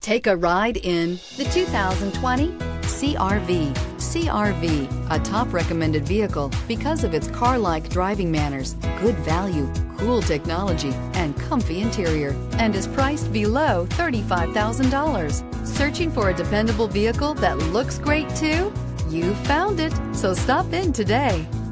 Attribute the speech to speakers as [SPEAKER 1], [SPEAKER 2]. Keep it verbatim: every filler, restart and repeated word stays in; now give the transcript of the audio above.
[SPEAKER 1] Take a ride in the two thousand twenty C R V. C R V, a top recommended vehicle because of its car-like driving manners, good value, cool technology, and comfy interior, and is priced below thirty-five thousand dollars. Searching for a dependable vehicle that looks great too? You found it, so stop in today.